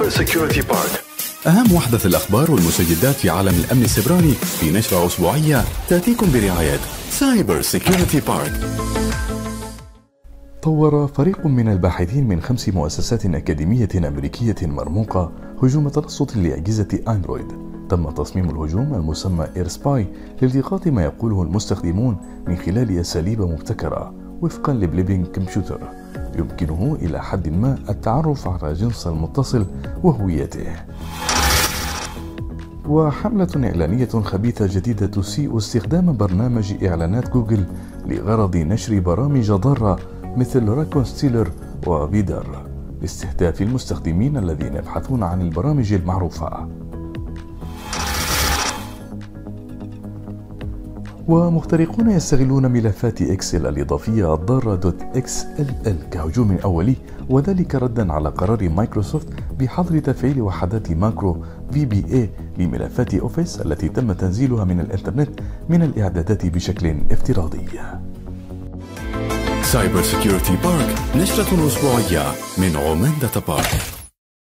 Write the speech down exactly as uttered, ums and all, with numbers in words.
سايبر سيكيورتي بارك، أهم وحدة الأخبار والمستجدات في عالم الأمن السيبراني في نشرة أسبوعية تأتيكم برعاية سايبر سيكيورتي بارك. طور فريق من الباحثين من خمس مؤسسات أكاديمية أمريكية مرموقة هجوم ترصد لأجهزة أندرويد. تم تصميم الهجوم المسمى إير سباي لالتقاط ما يقوله المستخدمون من خلال أساليب مبتكرة وفقا لبليبينج كمبيوتر يمكنه إلى حد ما التعرف على جنس المتصل وهويته. وحملة إعلانية خبيثة جديدة تسيء استخدام برنامج إعلانات جوجل لغرض نشر برامج ضارة مثل راكون ستيلر وفيدر لاستهداف المستخدمين الذين يبحثون عن البرامج المعروفة. ومخترقون يستغلون ملفات اكسل الإضافية الضارة .xll كهجوم أولي، وذلك ردا على قرار مايكروسوفت بحظر تفعيل وحدات ماكرو في بي إيه لملفات اوفيس التي تم تنزيلها من الانترنت من الإعدادات بشكل افتراضي. سايبر سيكيورتي بارك، نشرة أسبوعية من عمان داتا بارك.